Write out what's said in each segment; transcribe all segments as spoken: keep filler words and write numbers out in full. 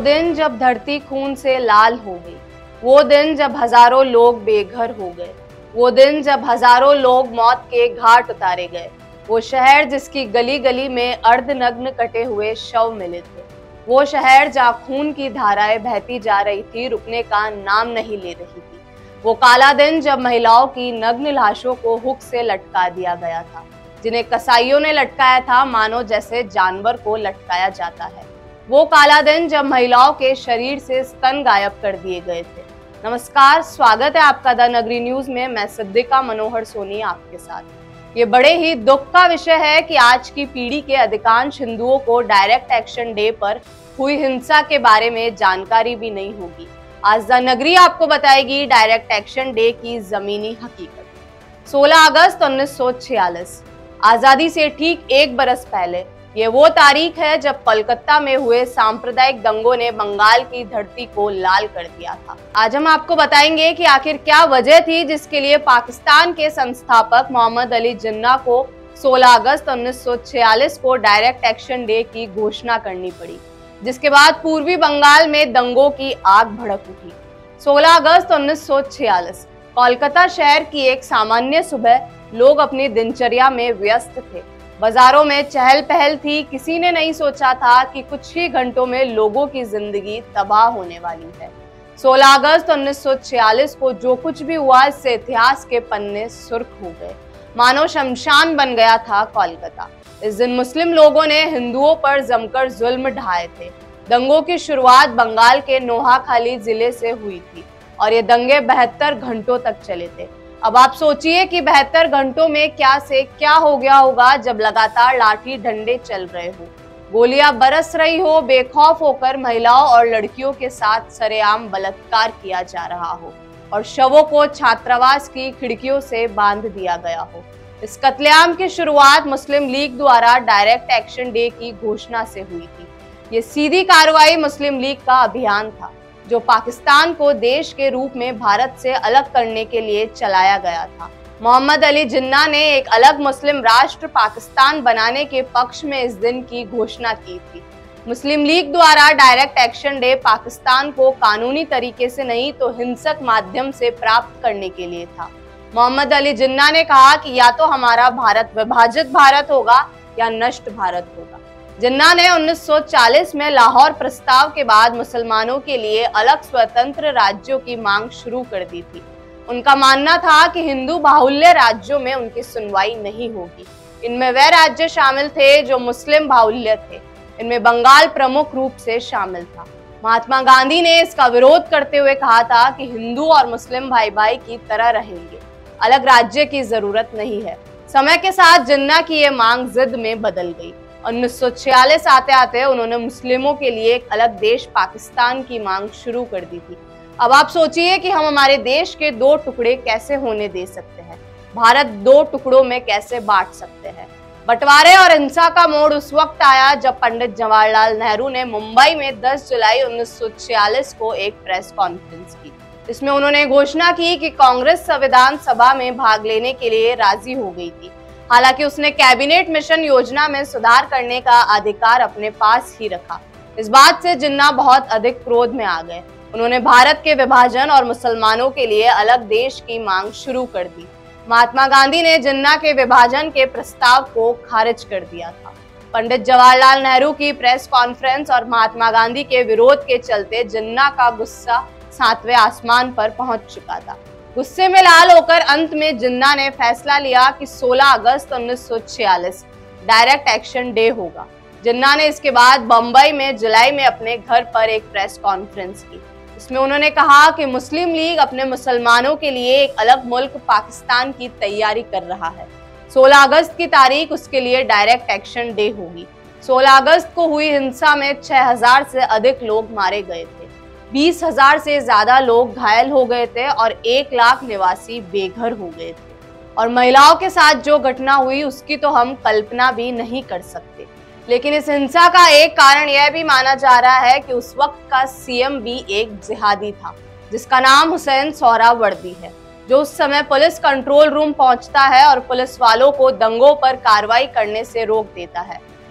दिन जब धरती खून से लाल हो गई, वो दिन जब हजारों लोग बेघर हो गए, वो दिन जब हजारों लोग मौत के घाट उतारे गए, वो शहर जिसकी गली गली में अर्धनग्न कटे हुए शव मिले थे, वो शहर जहाँ खून की धाराएं बहती जा रही थी, रुकने का नाम नहीं ले रही थी, वो काला दिन जब महिलाओं की नग्न लाशों को हुक से लटका दिया गया था, जिन्हें कसाईयों ने लटकाया था मानो जैसे जानवर को लटकाया जाता है, वो काला दिन जब महिलाओं के शरीर से स्तन गायब कर दिए गए थे। नमस्कार, स्वागत है आपका द नगरी न्यूज में। मैं सिद्दिका मनोहर सोनी आपके साथ। ये बड़े ही दुख का विषय है कि आज की पीढ़ी के अधिकांश हिंदुओं को डायरेक्ट एक्शन डे पर हुई हिंसा के बारे में जानकारी भी नहीं होगी। आज द नगरी आपको बताएगी डायरेक्ट एक्शन डे की जमीनी हकीकत। सोलह अगस्त उन्नीस सौ छियालीस, आजादी से ठीक एक बरस पहले, ये वो तारीख है जब कोलकाता में हुए सांप्रदायिक दंगों ने बंगाल की धरती को लाल कर दिया था। आज हम आपको बताएंगे कि आखिर क्या वजह थी जिसके लिए पाकिस्तान के संस्थापक मोहम्मद अली जिन्ना को सोलह अगस्त उन्नीस सौ छियालीस को डायरेक्ट एक्शन डे की घोषणा करनी पड़ी, जिसके बाद पूर्वी बंगाल में दंगों की आग भड़क उठी। सोलह अगस्त उन्नीस सौ छियालीस कोलकाता शहर की एक सामान्य सुबह। लोग अपनी दिनचर्या में व्यस्त थे, बाजारों में चहल पहल थी। किसी ने नहीं सोचा था कि कुछ ही घंटों में लोगों की जिंदगी तबाह होने वाली है। सोलह अगस्त उन्नीस सौ छियालीस को जो कुछ भी हुआ, इससे इतिहास के पन्ने सुर्ख हो गए, मानो शमशान बन गया था कोलकाता। इस दिन मुस्लिम लोगों ने हिंदुओं पर जमकर जुल्म ढाए थे। दंगों की शुरुआत बंगाल के नोहाखाली जिले से हुई थी और ये दंगे बहत्तर घंटों तक चले थे। अब आप सोचिए कि बहत्तर घंटों में क्या से क्या हो गया होगा जब लगातार लाठी डंडे चल रहे हो, गोलियां बरस रही हो, बेखौफ होकर महिलाओं और लड़कियों के साथ सरेआम बलात्कार किया जा रहा हो और शवों को छात्रावास की खिड़कियों से बांध दिया गया हो। इस कत्लेआम की शुरुआत मुस्लिम लीग द्वारा डायरेक्ट एक्शन डे की घोषणा से हुई थी। ये सीधी कार्रवाई मुस्लिम लीग का अभियान था जो पाकिस्तान को देश के रूप में भारत से अलग करने के लिए चलाया गया था। मोहम्मद अली जिन्ना ने एक अलग मुस्लिम राष्ट्र पाकिस्तान बनाने के पक्ष में इस दिन की घोषणा की थी। मुस्लिम लीग द्वारा डायरेक्ट एक्शन डे पाकिस्तान को कानूनी तरीके से नहीं तो हिंसक माध्यम से प्राप्त करने के लिए था। मोहम्मद अली जिन्ना ने कहा कि या तो हमारा भारत विभाजित भारत होगा या नष्ट भारत होगा। जिन्ना ने उन्नीस सौ चालीस में लाहौर प्रस्ताव के बाद मुसलमानों के लिए अलग स्वतंत्र राज्यों की मांग शुरू कर दी थी। उनका मानना था कि हिंदू बाहुल्य राज्यों में उनकी सुनवाई नहीं होगी। इनमें वे राज्य शामिल थे जो मुस्लिम बाहुल्य थे। इनमें बंगाल प्रमुख रूप से शामिल था। महात्मा गांधी ने इसका विरोध करते हुए कहा था कि हिंदू और मुस्लिम भाई भाई की तरह रहेंगे, अलग राज्य की जरूरत नहीं है। समय के साथ जिन्ना की ये मांग जिद में बदल गई। उन्नीस सौ छियालीस आते आते उन्होंने मुस्लिमों के लिए एक अलग देश पाकिस्तान की मांग शुरू कर दी थी। अब आप सोचिए कि हम हमारे देश के दो टुकड़े कैसे होने दे सकते हैं, भारत दो टुकड़ों में कैसे बांट सकते हैं। बंटवारे और हिंसा का मोड़ उस वक्त आया जब पंडित जवाहरलाल नेहरू ने मुंबई में दस जुलाई उन्नीस सौ छियालीस को एक प्रेस कॉन्फ्रेंस की। इसमें उन्होंने घोषणा की कि कांग्रेस संविधान सभा में भाग लेने के लिए राजी हो गई थी। हालांकि उसने कैबिनेट मिशन योजना में सुधार करने का अधिकार अपने पास ही रखा। इस बात से जिन्ना बहुत अधिक क्रोध में आ गए। उन्होंने भारत के विभाजन और मुसलमानों के लिए अलग देश की मांग शुरू कर दी। महात्मा गांधी ने जिन्ना के विभाजन के प्रस्ताव को खारिज कर दिया था। पंडित जवाहरलाल नेहरू की प्रेस कॉन्फ्रेंस और महात्मा गांधी के विरोध के चलते जिन्ना का गुस्सा सातवें आसमान पर पहुंच चुका था। गुस्से में लाल होकर अंत में जिन्ना ने फैसला लिया कि सोलह अगस्त उन्नीस सौ छियालीस डायरेक्ट एक्शन डे होगा। जिन्ना ने इसके बाद बंबई में जुलाई में अपने घर पर एक प्रेस कॉन्फ्रेंस की। इसमें उन्होंने कहा कि मुस्लिम लीग अपने मुसलमानों के लिए एक अलग मुल्क पाकिस्तान की तैयारी कर रहा है। सोलह अगस्त की तारीख उसके लिए डायरेक्ट एक्शन डे होगी। सोलह अगस्त को हुई हिंसा में छह हजार से अधिक लोग मारे गए थे, बीस हजार से ज्यादा लोग घायल हो गए थे और एक लाख निवासी बेघर हो गए थे। और महिलाओं के साथ जो घटना हुई उसकी तो हम कल्पना भी नहीं कर सकते। लेकिन इस हिंसा का एक कारण यह भी माना जा रहा है कि उस वक्त का सीएम भी एक जिहादी था जिसका नाम हुसैन सोहरावर्दी है, जो उस समय पुलिस कंट्रोल रूम पहुंचता है और पुलिस वालों को दंगों पर कार्रवाई करने से रोक देता है।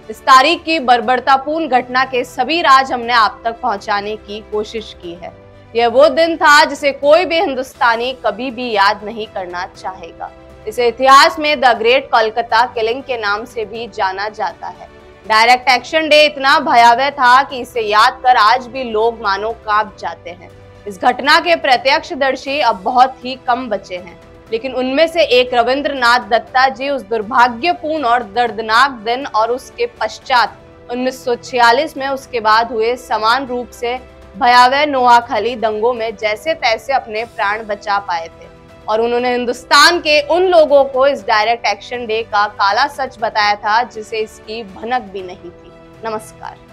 इस तारीख की बर्बरतापूर्ण घटना के सभी राज हमने आप तक पहुंचाने की कोशिश की है। यह वो दिन था जिसे कोई भी हिंदुस्तानी कभी भी याद नहीं करना चाहेगा। इसे इतिहास में द ग्रेट कोलकाता किलिंग के नाम से भी जाना जाता है। डायरेक्ट एक्शन डे इतना भयावह था कि इसे याद कर आज भी लोग मानो कांप जाते हैं। इस घटना के प्रत्यक्षदर्शी अब बहुत ही कम बचे हैं, लेकिन उनमें से एक रविंद्रनाथ दत्ता जी उस दुर्भाग्यपूर्ण और दर्दनाक दिन और उसके पश्चात उन्नीस सौ छियालीस में उसके बाद हुए समान रूप से भयावह नोआखली दंगों में जैसे तैसे अपने प्राण बचा पाए थे, और उन्होंने हिंदुस्तान के उन लोगों को इस डायरेक्ट एक्शन डे का काला सच बताया था जिसे इसकी भनक भी नहीं थी। नमस्कार।